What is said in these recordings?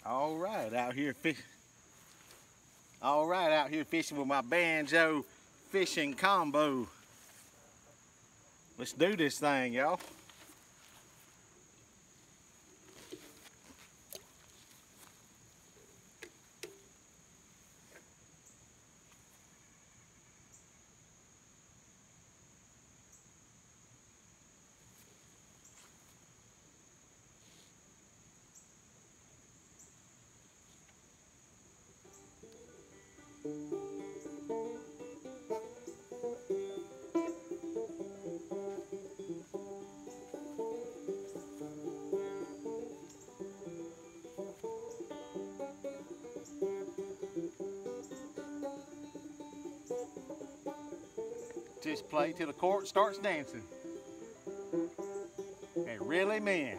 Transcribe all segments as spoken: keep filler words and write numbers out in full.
All right, out here fish. All right, out here fishing with my banjo fishing combo. Let's do this thing, y'all. Just play till the court starts dancing. And really men.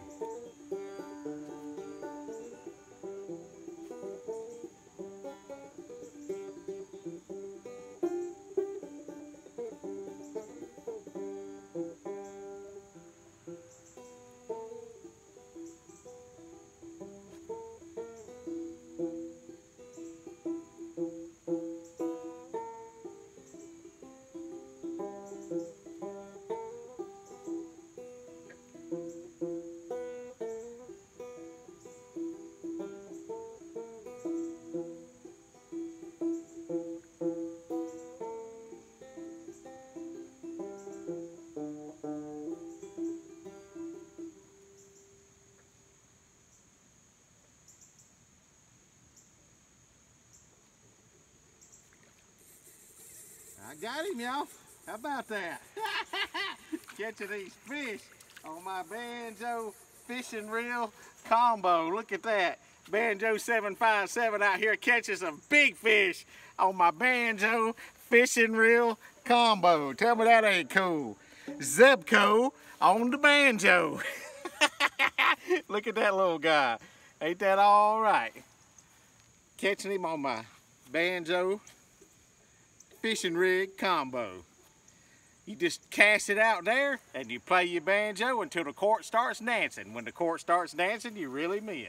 I got him, y'all. How about that? Catching these fish on my banjo fishing reel combo. Look at that. Banjo seven five seven out here catching some big fish on my banjo fishing reel combo. Tell me that ain't cool. Zebco on the banjo. Look at that little guy. Ain't that all right? Catching him on my banjo fishing rig combo. You just cast it out there and you play your banjo until the court starts dancing. When the court starts dancing, you really mean.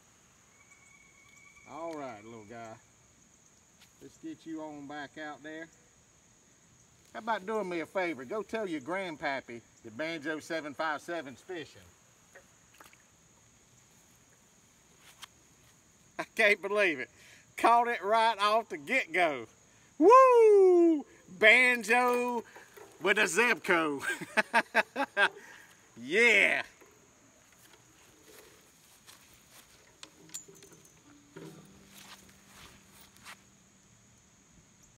All right, little guy. Let's get you on back out there. How about doing me a favor? Go tell your grandpappy that Banjo seven five seven's fishing. I can't believe it. Caught it right off the get-go. Woo! Banjo with a Zebco. Yeah.